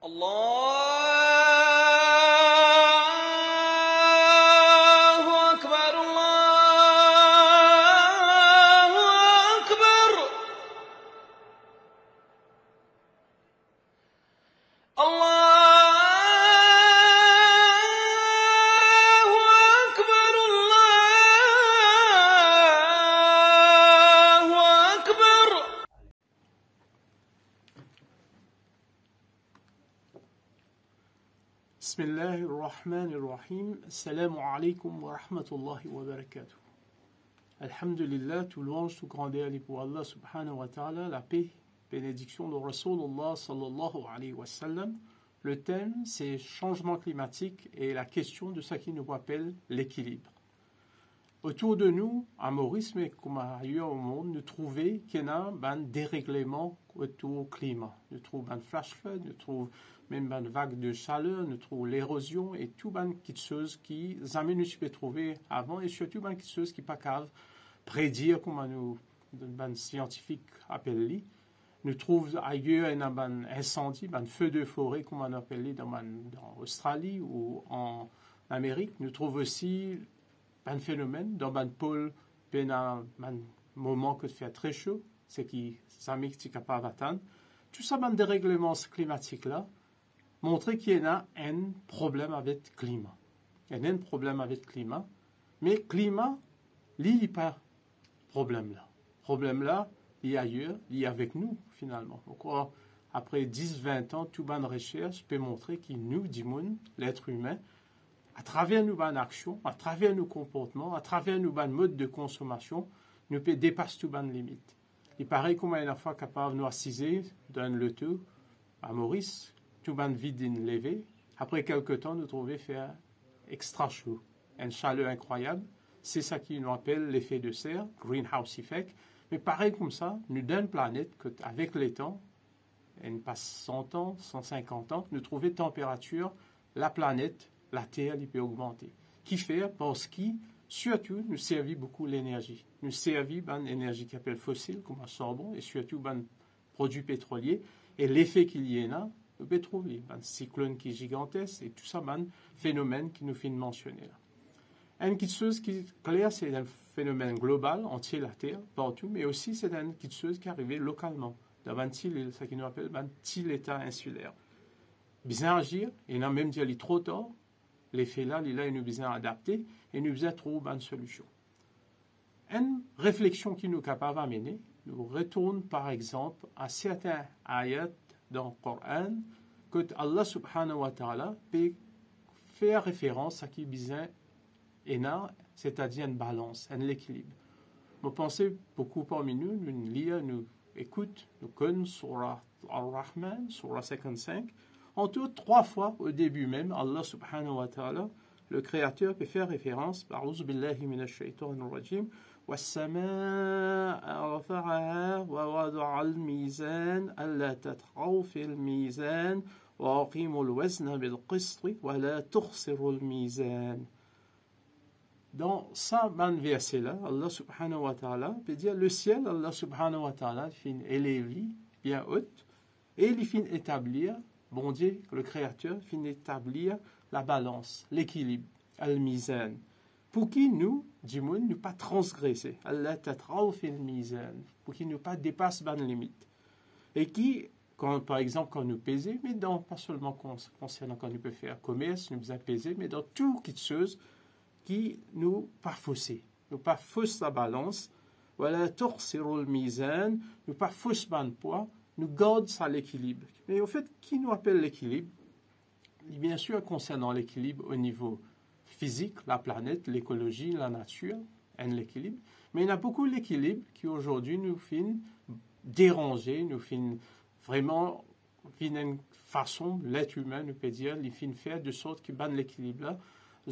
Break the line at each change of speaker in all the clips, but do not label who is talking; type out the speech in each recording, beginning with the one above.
الله أكبر الله أكبر الله أكبر الله أكبر.
Bismillahirrahmanirrahim. Assalamu alaikum wa rahmatullahi wa barakatuh. Alhamdulillah, tout louange, tout grandeur est pour Allah subhanahu wa ta'ala, la paix, bénédiction de Rasulullah sallallahu alayhi wa sallam. Le thème, c'est changement climatique et la question de ce qui nous rappelle l'équilibre. Autour de nous, à Maurice, mais comme ailleurs au monde, nous trouvons qu'il y a un dérèglement autour du climat. Nous trouvons un flash flood, nous trouvons même une vague de chaleur, nous trouvons l'érosion et tout un petites choses qui jamais nous peut trouver avant et surtout une petites choses qui pas capable prédire comme nous un scientifique appelle. Nous trouvons ailleurs un incendie, un feu de forêt comme on appelle dans Australie ou en Amérique. Nous trouvons aussi un phénomène dans un pôle, un moment que fait très chaud, c'est qui jamais qui est capable d'atteindre. Tout ça, un dérèglement climatique là, montrer qu'il y a un problème avec le climat. Il y a un problème avec le climat, mais le climat, il n'y a pas de problème là. Le problème là, il y a ailleurs, il y a avec nous finalement. Donc, après 10-20 ans, toute bonne recherche peut montrer qu'il nous, l'être humain, à travers nos bonnes actions, à travers nos comportements, à travers nos bonnes modes de consommation, nous peut dépasser toutes bonnes limites. Il paraît qu'on est une fois capable de nous assiser dans le tout à Maurice, tout bonne vide levé. Après quelques temps, nous trouvons faire extra chaud, une chaleur incroyable. C'est ça qui nous appelle l'effet de serre, greenhouse effect. Mais pareil comme ça, nous donne une planète que avec les temps, elle passe 100 ans, 150 ans, nous trouvons température, la planète, la Terre, elle peut augmenter. Qui fait parce qu'il, surtout, nous servit beaucoup l'énergie. Nous servit une énergie qui appelle fossile, comme un charbon, et surtout un produit pétrolier. Et l'effet qu'il y a, nous pouvons trouver un cyclone qui est gigantesque, et tout ça, un phénomène qui nous fait mentionner là. Une petite chose qui est claire, c'est un phénomène global, entier la Terre, partout, mais aussi c'est une petite chose qui est arrivée localement, dans un petit, ce qu'on appelle un petit état insulaire. Bien agir, et non même dire qu'il est trop tard, l'effet là, il nous besoin adapter et nous besoin trouver une solution. Une réflexion qui nous est capable d'amener, nous retourne par exemple à certains ayats dans le Coran que Allah subhanahu wa ta'ala peut faire référence à qui besoin c'est-à-dire une balance, un équilibre. Vous pensez beaucoup parmi nous, nous lisons, nous écoutons, nous connaissons Surah Ar-Rahman, Surah 55. En tout, 3 fois au début même, Allah subhanahu wa ta'ala, le Créateur peut faire référence, A'udhu billahi minash shaitanir rajim, وَالسَّمَاءَ رَفَعَهَا وَوَضَعَ الْمِيزَانَ أَلَّا تَطْغَوْا فِي الْمِيزَانِ وَأَقِيمُوا الْوَزْنَ بِالْقِسْطِ وَلَا تُخْسِرُوا الْمِيزَانَ. Dans ça, verset-là, Allah subhanahu wa ta'ala peut dire le ciel, Allah subhanahu wa ta'ala, il finit élever bien haute, et il finit établir, bon Dieu, le Créateur, finit établir la balance, l'équilibre, al-mizan. Pour qui nous, dis-moi, ne pas transgresser, Allah tatraw fil mizan, pour qui ne pas dépasse ban limite. Et qui, quand, par exemple, quand nous pesons, mais dans, pas seulement concernant quand nous peut faire commerce, nous besoin peser, mais dans tout quelque chose qui nous pas fausser, nous pas fausse la balance, voilà torsiru mizan, nous pas fausse ban poids, nous garde ça l'équilibre. Mais au fait, qui nous appelle l'équilibre? Bien sûr, concernant l'équilibre au niveau physique, la planète, l'écologie, la nature, l'équilibre. Mais il y a beaucoup d'équilibre qui aujourd'hui nous finit déranger, nous finit vraiment, une façon, l'être humain, nous peut dire, il finit faire de sorte qu'il banne l'équilibre là,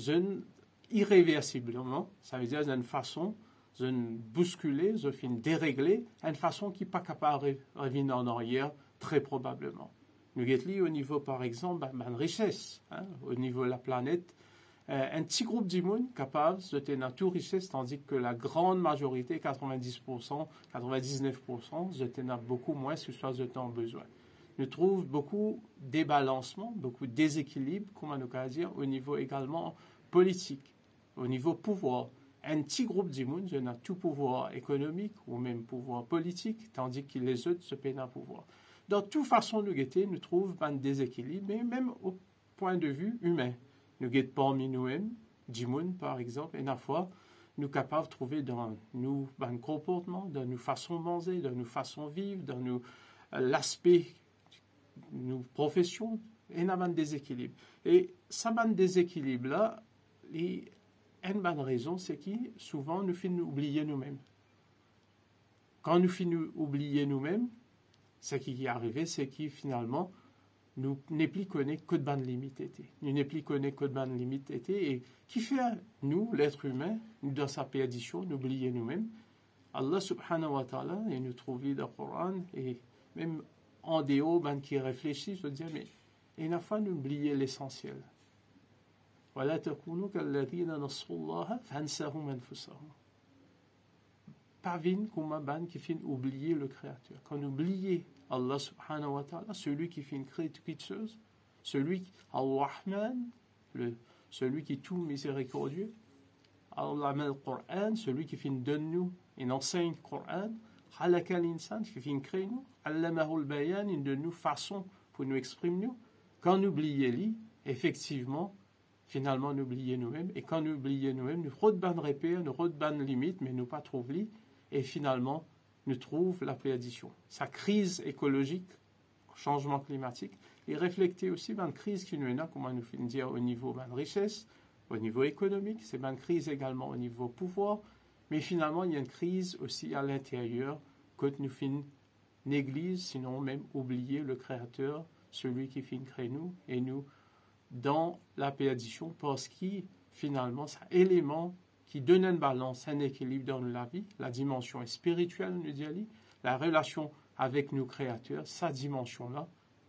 irréversiblement, ça veut dire d'une façon, d'une bousculer, d'une dérégler, une façon qui n'est pas capable de revenir en arrière, très probablement. Nous avons au niveau, par exemple, de richesse, au niveau de la planète, un petit groupe d'immunes capable de tenir toute richesse, tandis que la grande majorité, 90%, 99%, de tenir beaucoup moins que ce soit de temps besoin. nous trouve beaucoup débalancement, beaucoup de déséquilibre, comment nous peut dire, au niveau également politique, au niveau pouvoir. Un petit groupe de monde a tout pouvoir économique ou même pouvoir politique, tandis que les autres se peinent à pouvoir. De toute façon, nous trouvons un déséquilibre, mais même au point de vue humain. Nous guettons parmi nous-mêmes, du monde par exemple, et fois, nous sommes capables de trouver dans nos comportements, dans nos façons de manger, dans nos façons de vivre, dans l'aspect de nos professions, et nous avons un déséquilibre. Et ça, déséquilibre-là, une bonne raison, c'est que souvent nous finissons oublier nous-mêmes. Quand nous finissons oublier nous-mêmes, ce qui est arrivé, c'est que finalement, nous n'est plus connus que de bonnes limites. Nous n'est plus connus que de bonnes limites. Et qui fait, nous, l'être humain, dans sa perdition, d'oublier nous-mêmes. Allah subhanahu wa ta'ala, et nous trouvons dans le Coran, et même en dehors, qui réfléchit, je veux dire, mais il n'a pas d'oublier l'essentiel. ولا تكونوا كالذين نسوا الله فانساهم انفسهم. Pas vine comme un qui finit oublier le Créateur. Quand on oublie Allah subhanahu wa ta'ala, celui qui finit créer toutes choses, celui Al-Rahman, celui qui est tout miséricordieux, Allah le Coran, celui qui finit donne nous et enseigne le Coran, Halaka l'insan, qui finit créer nous, Allamahu al-Bayan, il donne nous façon pour nous exprimer nous. Quand on oublie lui, effectivement, finalement, nous oublions nous-mêmes. Et quand nous oublions nous-mêmes, nous redonnons repères, nous redonnons limites, mais nous pas trouvons. Et finalement, nous trouvons la perdition. Sa crise écologique, changement climatique, et refléter aussi dans la crise qui nous est là, comment nous finissons dire, au niveau de la richesse, au niveau économique, c'est une crise également au niveau pouvoir, mais finalement, il y a une crise aussi à l'intérieur que nous finissons négliger, sinon même oublier le Créateur, celui qui finit créer nous, et nous, dans la perdition, parce que finalement, c'est un élément qui donne une balance, un équilibre dans la vie, la dimension spirituelle, nous dit, la relation avec nos créateurs, sa dimension-là,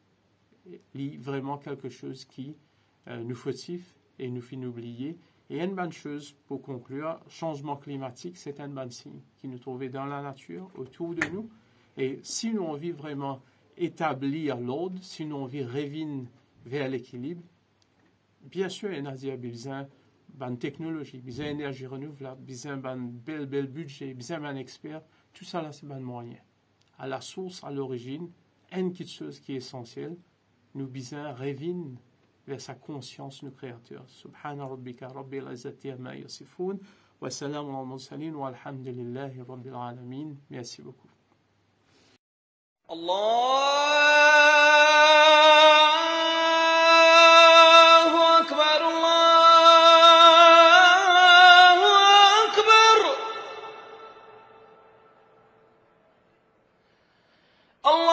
est vraiment quelque chose qui nous fautif et nous fait oublier. Et une bonne chose, pour conclure, changement climatique, c'est un bon signe qui nous trouve dans la nature, autour de nous. Et si nous on veut vraiment établir l'ordre, si nous on veut revenir vers l'équilibre, bien sûr, il y a besoin de technologie, besoin d'énergie renouvelable, besoin d'un bel budget, besoin d'un expert. Tout ça, là, c'est un moyen. À la source, à l'origine, une chose qui est essentielle, nous besoin revenir vers sa conscience, nos créateurs. Subhana rabbika rabbil izzati amma yasifun, wa salamun ala mursalin, wa alhamdulillahi rabbil alamin. Merci beaucoup.
Allah